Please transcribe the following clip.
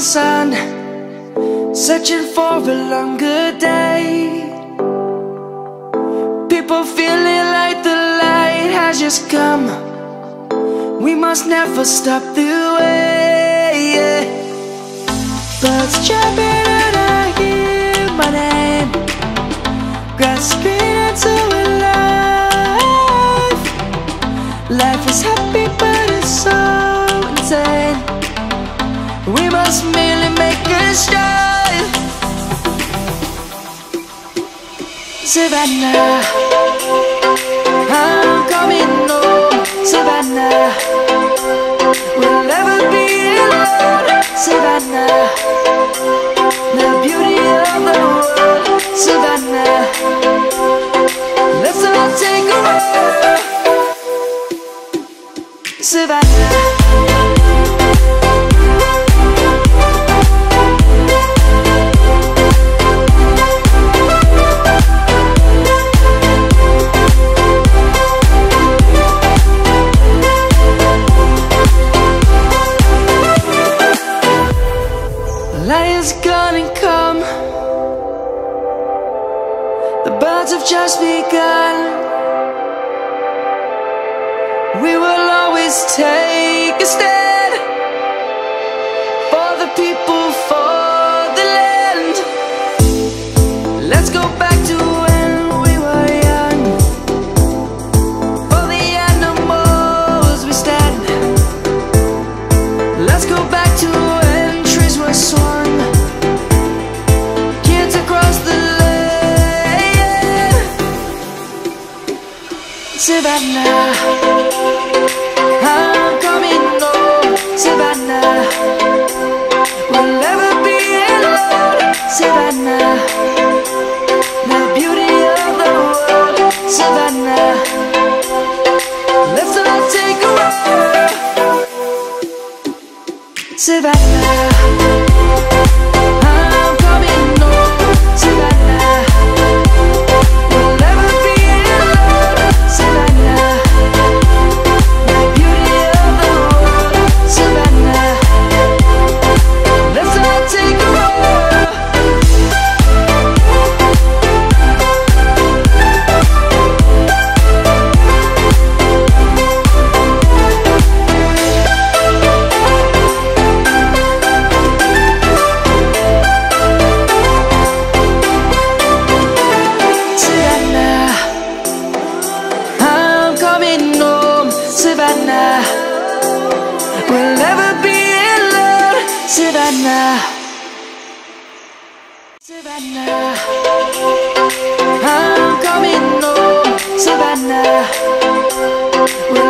sun, searching for a longer day. People feeling like the light has just come. We must never stop the way. Birds chirping and I hear my name, grasping into a life. Life is happy but it's so insane. We must merely make a start. Savannah, I'm coming home. Savannah, we'll never be alone. Savannah, the beauty of the world. Savannah, let's all take a walk. Savannah. Light is gonna come. The birds have just begun. We will always take a stand for the people, for the land. Let's go back to when we were young. For the animals we stand. Let's go back to when trees were swung. Savannah, I'm coming home. Savannah, we'll never be alone. Savannah, the beauty of the world. Savannah, let's all take a walk. Savannah, I'm coming home. Savannah, we'll never be alone. Savannah, the beauty of the world. Savannah, let's all take a walk. Savannah, I'm coming home. Savannah, we'll never be alone. Savannah, Savannah, I'm coming home. Savannah, we'll